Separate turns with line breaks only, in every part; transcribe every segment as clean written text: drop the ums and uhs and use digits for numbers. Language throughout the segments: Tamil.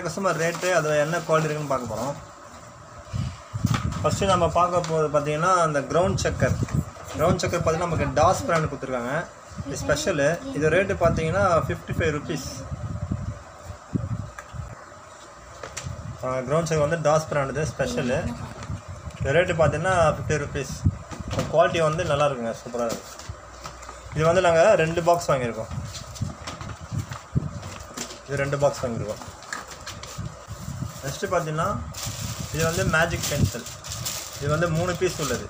கிராக்கர்ஸும் ரேட்டு அது என்ன குவாலிட்டி இருக்குன்னு பார்க்க போகிறோம். ஃபஸ்ட்டு நம்ம பார்க்க போகிறது பார்த்தீங்கன்னா அந்த கிரவுண்ட் சக்கர் பார்த்தீங்கன்னா நமக்கு டாஸ் பிராண்ட் கொடுத்துருக்காங்க. இது ஸ்பெஷலு. இது ரேட்டு பார்த்தீங்கன்னா 55 ருபீஸ். கிரவுண்ட் சக்கர் வந்து டாஸ் பிராண்ட் இது ஸ்பெஷலு. இது ரேட்டு பார்த்தீங்கன்னா 50 ருபீஸ். குவாலிட்டி வந்து நல்லா இருக்குங்க, சூப்பராக இருக்குது. இது வந்து நாங்கள் 2 பாக்ஸ் வாங்கியிருக்கோம். இது 2 பாக்ஸ் வாங்கியிருக்கோம். நெக்ஸ்ட்டு பார்த்தீங்கன்னா இது வந்து மேஜிக் பென்சில். இது வந்து 3 பீஸ் உள்ளது.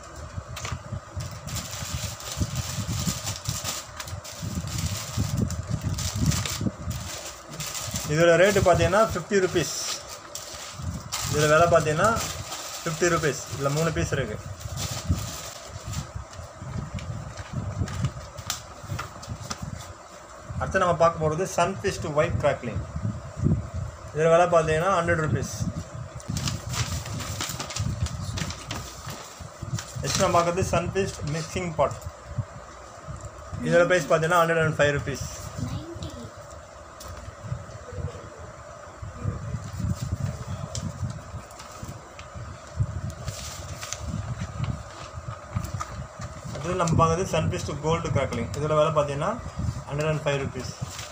இதோட ரேட்டு பார்த்தீங்கன்னா 50 ருபீஸ். இதில் விலை பார்த்தீங்கன்னா 50 ருபீஸ். இதில் 3 பீஸ் இருக்குது. அடுத்து நம்ம பார்க்க போகிறது சன்ஃபிஸ்ட் ஒயிட் கிராக்லிங். இதில் விலை பார்த்தீங்கன்னா 100 ருபீஸ். நெக்ஸ்ட் நம்ம பார்க்குறது சன்ஃபிஸ்ட் மிக்சிங் பாட். இதோட ப்ரைஸ் பார்த்தீங்கன்னா 105 ருபீஸ். அடுத்தது நம்ம பார்க்குறது சன்ஃபிஸ்ட் கோல்டு கிராக்லிங். இதோட விலை பார்த்தீங்கன்னா 105 ருபீஸ்.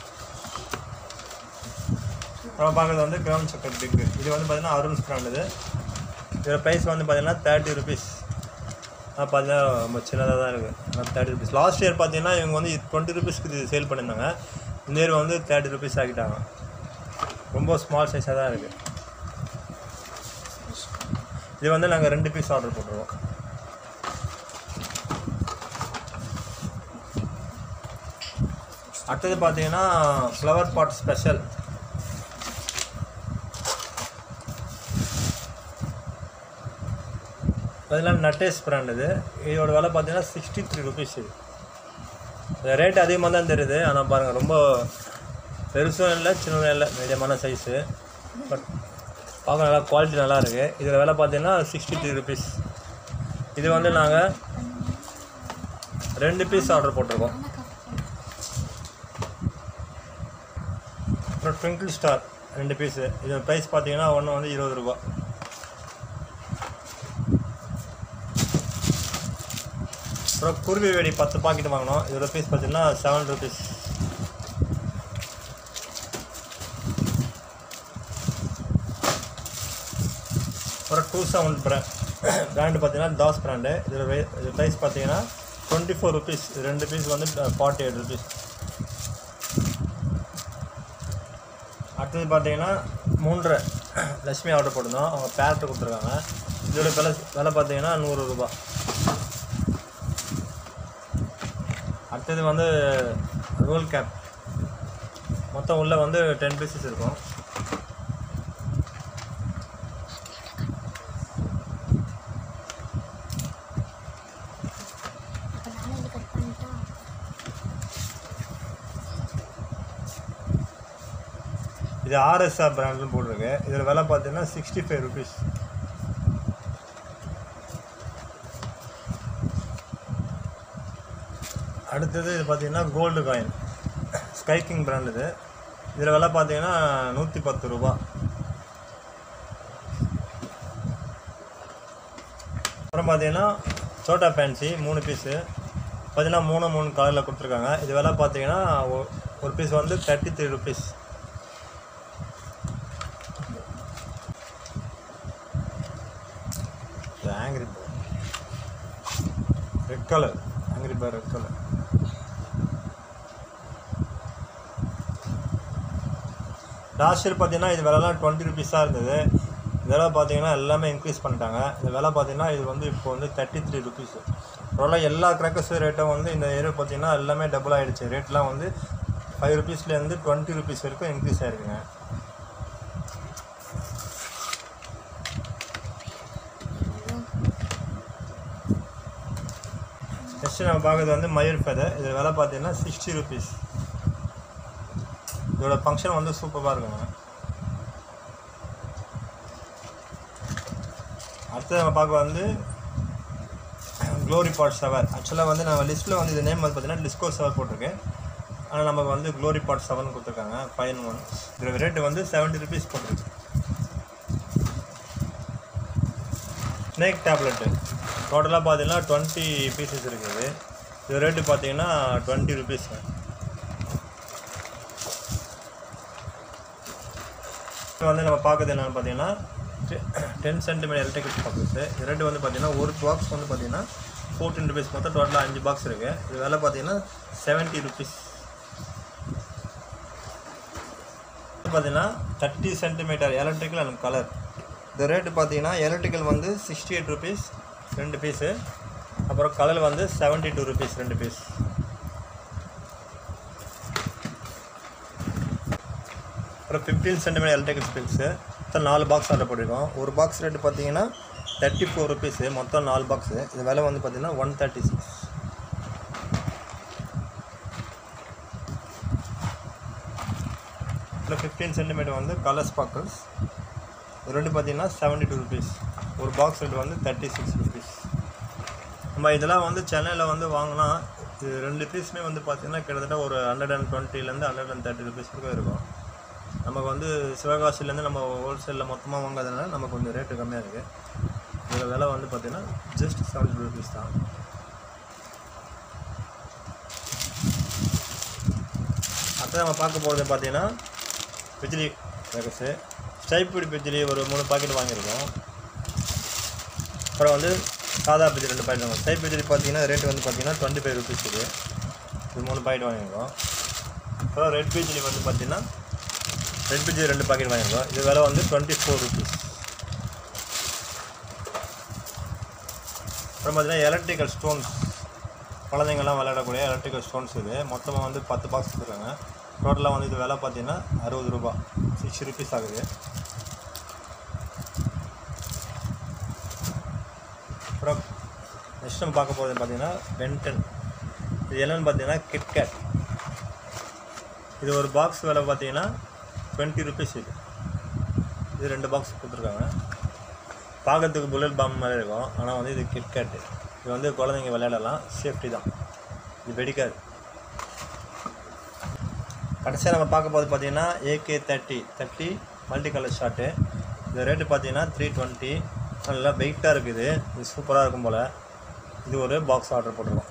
நம்ம பார்க்குறது வந்து கிரவுண்ட் சக்கர் பிக். இது வந்து பார்த்தீங்கன்னா அருண் பிராண்ட். இதோட ப்ரைஸ் வந்து பார்த்தீங்கன்னா 30 ருபீஸ். பார்த்தீங்கன்னா ரொம்ப சின்னதாக தான் இருக்குது. 30 ருபீஸ். லாஸ்ட் இயர் பார்த்தீங்கன்னா இவங்க வந்து 20 ருபீஸ்க்கு இது சேல் பண்ணியிருந்தாங்க. இந்த இயர் வந்து 30 ருபீஸ் ஆகிட்டாங்க. ரொம்ப ஸ்மால் சைஸாக தான் இருக்குது. இது வந்து நாங்கள் 2 பீஸ் ஆர்டர் போட்டுருவோம். அடுத்தது பார்த்தீங்கன்னா ஃப்ளவர் பாட் ஸ்பெஷல். அதெல்லாம் நட்டேஸ் பிராண்ட். இதோட விலை பார்த்தீங்கன்னா 63 ருபீஸ். இது ரேட் அதிகமாக தான் தெரியுது. ஆனால் பாருங்கள், ரொம்ப பெருசும் இல்லை சின்னதும் இல்லை, மீடியமான சைஸு. பட் பார்க்க நல்லா குவாலிட்டி நல்லா இருக்குது. இதில் விலை பார்த்தீங்கன்னா 63 ருபீஸ். இது வந்து நாங்கள் 2 பீஸ் ஆர்டர் போட்டிருக்கோம். அப்புறம் ட்விங்கிள் ஸ்டார் 2 பீஸு. இதோட ப்ரைஸ் பார்த்தீங்கன்னா ஒன்று வந்து 20 ரூபா. அப்புறம் குருவி வெடி 10 பாக்கெட் வாங்கினோம். இதோட பீஸ் பார்த்தீங்கன்னா 7 ருபீஸ். அப்புறம் 270 பிராண்டு பார்த்தீங்கன்னா டாஸ் பிராண்டு. இதோட ப்ரைஸ் பார்த்தீங்கன்னா 24 ருபீஸ். 2 பீஸ் வந்து 48 ருபீஸ். அடுத்தது பார்த்தீங்கன்னா 3 லட்சுமி ஆர்டர் போட்டிருந்தோம். அவங்க பேரட்டு கொடுத்துருக்காங்க. இதோட விலை பார்த்தீங்கன்னா 100 ரூபா. அடுத்தது வந்து ரோல் கேப். மொத்தம் உள்ளே வந்து 10 பீசஸ் இருக்கும். இது ஆர்எஸ்ஆர் பிராண்ட்னு போட்டிருக்கு. இதில் விலை பார்த்தீங்கன்னா 65 ருபீஸ். அடுத்தது இது பார்த்தீங்கன்னா gold coin sky king brand. இதில் விலை பார்த்தீங்கன்னா 110 ரூபா. அப்புறம் பார்த்தீங்கன்னா சோட்டா ஃபேன்சி 3 பீஸு பார்த்தீங்கன்னா 3 கலரில் கொடுத்துருக்காங்க. இது விலை பார்த்தீங்கன்னா ஒரு பீஸ் வந்து 33 rupees. Angry bird red colour. Angry bird red colour. Last year பார்த்தீங்கன்னா இது விலைலாம் 20 ருபீஸாக இருந்தது. இதெல்லாம் பார்த்தீங்கன்னா எல்லாமே இன்க்ரீஸ் பண்ணிட்டாங்க. இந்த விலை பார்த்தீங்கன்னா இது வந்து இப்போ வந்து 33 ருபீஸ். அதனால் எல்லா கிராக்கர்ஸ் ரேட்டும் வந்து இந்த இயர் பார்த்தீங்கன்னா எல்லாமே டபுள் ஆகிடுச்சு. ரேட்லாம் வந்து 5 ருபீஸ்லேருந்து 20 ருபீஸ் வரைக்கும் இன்க்ரீஸ் ஆகிருக்குங்க. நெக்ஸ்ட்டு நம்ம பார்க்குறது வந்து மயூர் ஃபெதர். இதில் விலை பார்த்தீங்கன்னா 60 ருபீஸ். இதோட ஃபங்க்ஷன் வந்து சூப்பராக இருக்குங்க. அடுத்து நம்ம பார்க்க வந்து க்ளோரி பாட் ஷவர். ஆக்சுவலாக வந்து நான் லிஸ்ட்டில் வந்து இது நேம் வந்து பார்த்தீங்கன்னா டிஸ்கோ ஷவர் போட்டிருக்கேன். ஆனால் நமக்கு வந்து க்ளோரி பாட் 7 கொடுத்துருக்காங்க 5-in-1. இதோட ரேட்டு வந்து 70 rupees போட்டுருக்கு. ஸ்னேக் டேப்லெட்டு டோட்டலாக பார்த்தீங்கன்னா 20 pieces இருக்குது. இது ரேட்டு பார்த்தீங்கன்னா 20 rupees. வந்து நம்ம பார்க்குறது என்னென்னு பார்த்தீங்கன்னா 10 cm எலக்ட்ரிக்கல் பாக்ஸு. இது ரேட்டு வந்து பார்த்தீங்கன்னா ஒரு பாக்ஸ் வந்து பார்த்தீங்கன்னா 14 rupees. மொத்தம் டோட்டலாக 5 பாக்ஸ் இருக்குது. இது விலை பார்த்தீங்கன்னா 70 rupees. பார்த்தீங்கன்னா 30 cm எலக்ட்ரிக்கல் அண்ட் கலர். இந்த ரேட்டு பார்த்தீங்கன்னா எலக்ட்ரிக்கல் வந்து 68 rupees 2 பீஸு. அப்புறம் கலர் வந்து 72 rupees 2 பீஸ். அப்புறம் 15 cm எலக்ட்ரிக்கல் ஸ்பில்ஸு மொத்தம் 4 பாக்ஸ் ஆர்டர் பண்ணியிருக்கோம். ஒரு பாக்ஸ் ரேட்டு பார்த்தீங்கன்னா 34 rupees. மொத்தம் 4 பாக்ஸு. இது விலை வந்து பார்த்தீங்கன்னா 136. அப்புறம் 15 cm வந்து கலர் ஸ்பார்க்கிள்ஸ். இது ரெண்டு பார்த்தீங்கன்னா 72 rupees. ஒரு பாக்ஸ் ரேட்டு வந்து 36 rupees. நம்ம இதெல்லாம் வந்து சென்னையில் வந்து வாங்கினா இது 2 பீஸுமே வந்து பார்த்திங்கன்னா கிட்டத்தட்ட ஒரு 120 130 rupees இருக்கும். நமக்கு வந்து சிவகாசிலேருந்து நம்ம ஹோல்சேலில் மொத்தமாக வாங்காதனால நமக்கு கொஞ்சம் ரேட்டு கம்மியாக இருக்குது. இதோட விலை வந்து பார்த்திங்கன்னா ஜஸ்ட் 70 rupees தான். அடுத்து நம்ம பார்க்க போகிறது பார்த்திங்கன்னா பிஜிலி பேக்கஸு. ஸ்டைப்டு பிஜிலி ஒரு 3 பாக்கெட் வாங்கியிருக்கோம். அப்புறம் வந்து சாதா பிஜிலி 2 பாக்கெட் வாங்க. ஸ்டைப் பிஜிலி பார்த்திங்கன்னா ரேட்டு வந்து பார்த்திங்கன்னா 25 rupees இது 3 பாக்கெட் வாங்கியிருக்கோம். அப்புறம் ரெட் பிஜிலி வந்து பார்த்திங்கன்னா ரெட் பிஜிலி 2 பாக்கெட் வாங்கியிருக்கோம். இது விலை வந்து 24 rupees. அப்புறம் பார்த்திங்கன்னா எலக்ட்ரிக்கல் ஸ்டோன்ஸ், குழந்தைங்கள்லாம் விளையாடக்கூடிய எலக்ட்ரிக்கல் ஸ்டோன்ஸ். இது மொத்தமாக வந்து 10 பாக்ஸ் கொடுத்துருக்காங்க. டோட்டலாக வந்து இது விலை பார்த்தீங்கன்னா 60 ரூபா 6 rupees ஆகுது. அப்புறம் நெக்ஸ்ட் நம்ம பார்க்க போகிறது பார்த்தீங்கன்னா பென்டன். இது என்னென்னு பார்த்தீங்கன்னா கிட்கேட். இது ஒரு பாக்ஸ் விலை பார்த்தீங்கன்னா 20 rupees. இது 2 பாக்ஸ் கொடுத்துருக்காங்க. பார்க்கறதுக்கு புல்லட் பாம் மாதிரி இருக்கும். ஆனால் வந்து இது கிட்கேட்டு. இது வந்து குழந்தைங்க விளையாடலாம், சேஃப்டி தான், இது வெடிக்காது. கடைசியாக நம்ம பார்க்க போது பார்த்தீங்கன்னா AK30 மல்டி கலர் ஷார்ட்டு. இந்த ரேட்டு பார்த்தீங்கன்னா 320. நல்லா வெயிட்டாக இருக்குது. இது சூப்பராக இருக்கும் போல். இது ஒரு பாக்ஸ் ஆர்டர் போட்டிருக்கோம்.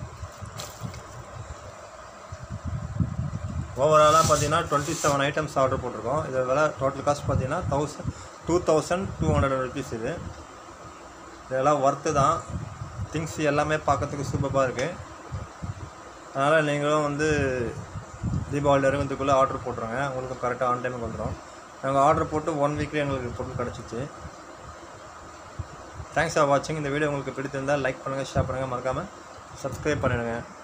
ஓவராலாக பார்த்தீங்கன்னா 27 items ஆர்டர் போட்டிருக்கோம். இது விலை டோட்டல் காஸ்ட் பார்த்தீங்கன்னா 2200 rupees. இதெல்லாம் ஒர்த்து தான். திங்ஸ் எல்லாமே பார்க்கறதுக்கு சூப்பராக இருக்குது. அதனால் நீங்களும் வந்து தீபாவளி இறங்குறதுக்குள்ளே ஆர்டர் போட்டுருங்க. உங்களுக்கு கரெக்டாக ஆன் டைமுக்கு வந்துடும். நாங்கள் ஆர்டர் போட்டு 1 வீக்லேயே எங்களுக்கு பொருள் கிடச்சிச்சு. தேங்க்ஸ் ஃபார் வாட்சிங். இந்த வீடியோ உங்களுக்கு பிடித்திருந்தால் லைக் பண்ணுங்கள், ஷேர் பண்ணுங்கள், மறக்காமல் சப்ஸ்கிரைப் பண்ணிடுங்க.